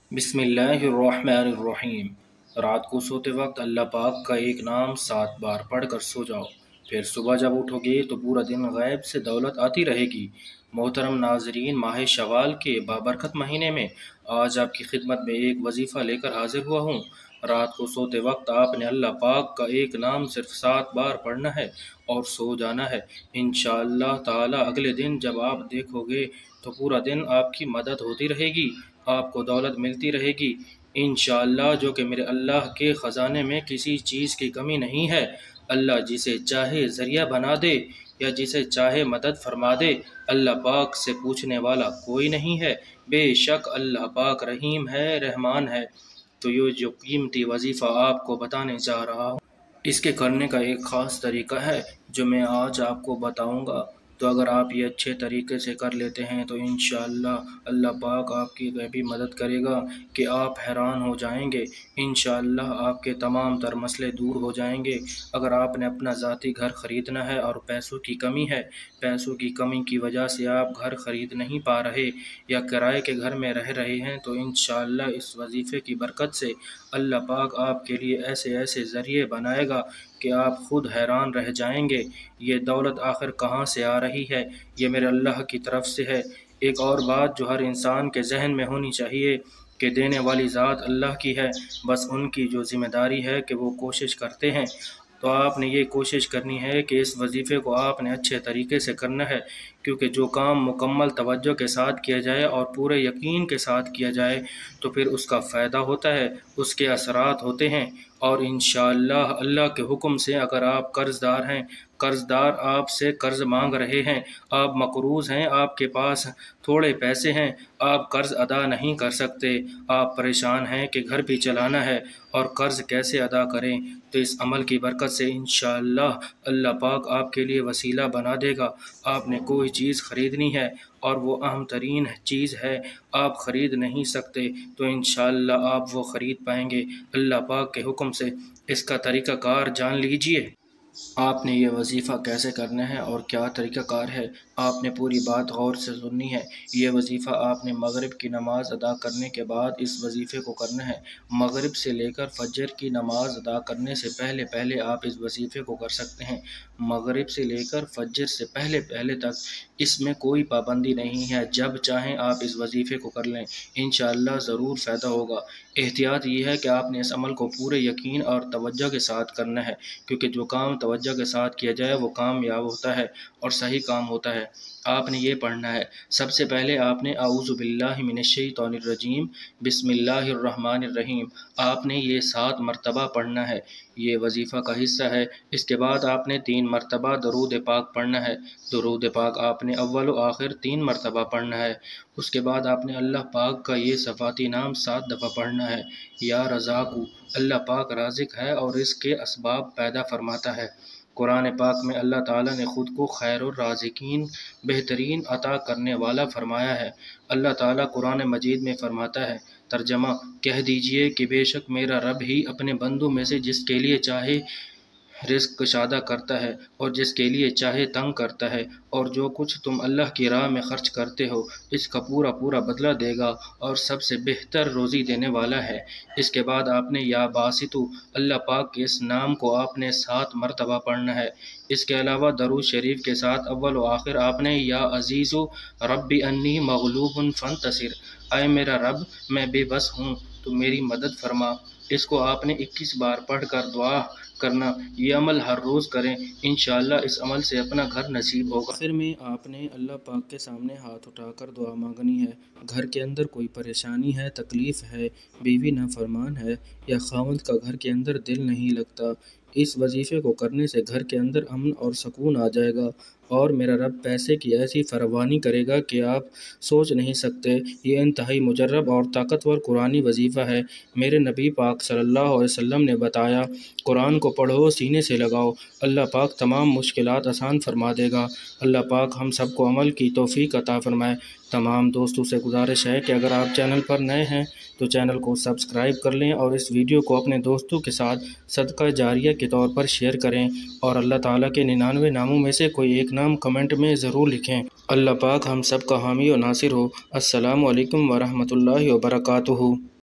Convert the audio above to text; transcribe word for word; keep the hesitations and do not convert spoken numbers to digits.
بسم اللہ الرحمن الرحیم۔ رات کو سوتے وقت اللہ پاک کا ایک نام سات بار پڑھ کر سو جاؤ، پھر صبح جب اٹھو گے تو پورا دن غیب سے دولت آتی رہے گی۔ محترم ناظرین، ماہ شوال کے بابرکت مہینے میں آج آپ کی خدمت میں ایک وظیفہ لے کر حاضر ہوا ہوں۔ رات کو سوتے وقت آپ نے اللہ پاک کا ایک نام صرف سات بار پڑھنا ہے اور سو جانا ہے۔ انشاءاللہ تعالی اگلے دن جب آپ دیکھو گے تو پورا دن آپ کی مدد ہوتی رہے گی، آپ کو دولت ملتی رہے گی انشاءاللہ، جو کہ میرے اللہ کے خزانے میں کسی چیز کی کمی نہیں ہے۔ اللہ جسے چاہے ذریعہ بنا دے یا جسے چاہے مدد فرما دے، اللہ پاک سے پوچھنے والا کوئی نہیں ہے۔ بے شک اللہ پاک رحیم ہے، رحمان ہے۔ تو یہ جو قیمتی وظیفہ آپ کو بتانے جا رہا ہوں، اس کے کرنے کا ایک خاص طریقہ ہے جو میں آج آپ کو بتاؤں گا۔ تو اگر آپ یہ اچھے طریقے سے کر لیتے ہیں تو انشاءاللہ اللہ پاک آپ کی غیبی مدد کرے گا کہ آپ حیران ہو جائیں گے۔ انشاءاللہ آپ کے تمام تر مسئلے دور ہو جائیں گے۔ اگر آپ نے اپنا ذاتی گھر خریدنا ہے اور پیسوں کی کمی ہے، پیسوں کی کمی کی وجہ سے آپ گھر خرید نہیں پا رہے یا کرائے کے گھر میں رہ رہے ہیں، تو انشاءاللہ اس وظیفے کی برکت سے اللہ پاک آپ کے لیے ایسے ایسے ذریعے بنائے گا کہ آپ خود حیران رہ جائیں گے۔ یہ دولت آخر کہاں سے آ رہی ہے؟ یہ میرے اللہ کی طرف سے ہے۔ ایک اور بات جو ہر انسان کے ذہن میں ہونی چاہیے کہ دینے والی ذات اللہ کی ہے، بس ان کی جو ذمہ داری ہے کہ وہ کوشش کرتے ہیں۔ تو آپ نے یہ کوشش کرنی ہے کہ اس وظیفے کو آپ نے اچھے طریقے سے کرنا ہے، کیونکہ جو کام مکمل توجہ کے ساتھ کیا جائے اور پورے یقین کے ساتھ کیا جائے تو پھر اس کا فائدہ ہوتا ہے، اس کے اثرات ہوتے ہیں۔ اور انشاءاللہ اللہ کے حکم سے اگر آپ قرض دار ہیں، قرض دار آپ سے قرض مانگ رہے ہیں، آپ مقروض ہیں، آپ کے پاس تھوڑے پیسے ہیں، آپ قرض ادا نہیں کر سکتے، آپ پریشان ہیں کہ گھر بھی چلانا ہے اور قرض کیسے ادا کریں، تو اس عمل کی برکت سے انشاءاللہ اللہ پاک آپ کے لیے وسیلہ بنا دے گا۔ آپ نے کوئی چیز خریدنی ہے اور وہ اہم ترین چیز ہے، آپ خرید نہیں سکتے، تو انشاءاللہ آپ وہ خرید پائیں گے اللہ پاک کے حکم سے۔ اس کا طریقہ کار جان لیجئے۔ آپ نے یہ وظیفہ کیسے کرنا ہے اور کیا طریقہ کار ہے، آپ نے پوری بات غور سے سننی ہے۔ یہ وظیفہ آپ نے مغرب کی نماز ادا کرنے کے بعد اس وظیفے کو کرنا ہے۔ مغرب سے لے کر فجر کی نماز ادا کرنے سے پہلے پہلے آپ اس وظیفے کو کر سکتے ہیں۔ مغرب سے لے کر فجر سے پہلے پہلے تک اس میں کوئی پابندی نہیں ہے، جب چاہیں آپ اس وظیفے کو کر لیں، انشاءاللہ ضرور فائدہ ہوگا۔ احتیاط یہ ہے کہ آپ نے اس عمل کو پورے یقین اور توجہ کے ساتھ کرنا ہے، کیونکہ جو کام توجہ کے ساتھ کیا جائے وہ کامیاب ہوتا ہے اور صحیح کام ہوتا ہے۔ آپ نے یہ پڑھنا ہے، سب سے پہلے آپ نے اعوذ باللہ من الشیطان الرجیم بسم اللہ الرحمن الرحیم آپ نے یہ سات مرتبہ پڑھنا ہے، یہ وظیفہ کا حصہ ہے۔ اس کے بعد آپ نے تین مرتبہ درود پاک پڑھنا ہے، درود پاک آپ نے اول و آخر تین مرتبہ پڑھنا ہے۔ اس کے بعد آپ نے اللہ پاک کا یہ صفاتی نام سات دفعہ پڑھنا ہے، یا رزاق، اللہ پاک رازق ہے اور اس کے اسباب پیدا فرماتا ہے۔ قرآن پاک میں اللہ تعالیٰ نے خود کو خیر الرازقین، بہترین عطا کرنے والا فرمایا ہے۔ اللہ تعالیٰ قرآن مجید میں فرماتا ہے، ترجمہ: کہہ دیجئے کہ بے شک میرا رب ہی اپنے بندوں میں سے جس کے لیے چاہے رزق کشادہ کرتا ہے اور جس کے لیے چاہے تنگ کرتا ہے، اور جو کچھ تم اللہ کی راہ میں خرچ کرتے ہو اس کا پورا پورا بدلہ دے گا اور سب سے بہتر روزی دینے والا ہے۔ اس کے بعد آپ نے یا باسطو، اللہ پاک کے اس نام کو آپ نے سات مرتبہ پڑھنا ہے۔ اس کے علاوہ درود شریف کے ساتھ اول و آخر آپ نے یا عزیزو رب انی مغلوب فانتصر، اے میرا رب میں بے بس ہوں تو میری مدد فرما۔ اس کو آپ نے اکیس بار پڑھ کر دعا کرنا۔ یہ عمل ہر روز کریں، انشاءاللہ اس عمل سے اپنا گھر نصیب ہوگا۔ آخر میں آپ نے اللہ پاک کے سامنے ہاتھ اٹھا کر دعا مانگنی ہے۔ گھر کے اندر کوئی پریشانی ہے، تکلیف ہے، بیوی نافرمان ہے یا خاوند کا گھر کے اندر دل نہیں لگتا، اس وظیفے کو کرنے سے گھر کے اندر امن اور سکون آ جائے گا اور میرا رب پیسے کی ایسی فراوانی کرے گا کہ آپ سوچ نہیں سکتے۔ یہ انتہائی مجرب اور طاقتور قرآنی وظیفہ ہے۔ میرے نبی پاک صلی اللہ علیہ وسلم نے بتایا، قرآن کو پڑھو، سینے سے لگاؤ، اللہ پاک تمام مشکلات آسان فرما دے گا۔ اللہ پاک ہم سب کو عمل کی توفیق عطا فرمائے۔ تمام دوستوں سے گزارش ہے کہ اگر آپ چینل پر نئے ہیں تو چینل کو سبسکرائب کر لیں اور اس ویڈیو کو اپنے دوستوں کے ساتھ صدقہ جاریہ کے طور پر شیئر کریں، اور اللہ تعالیٰ کے ننانوے ناموں میں سے کوئی ایک نام کمنٹ میں ضرور لکھیں۔ اللہ پاک ہم سب کا حامی و ناصر ہو۔ السلام علیکم ورحمۃ اللہ وبرکاتہ۔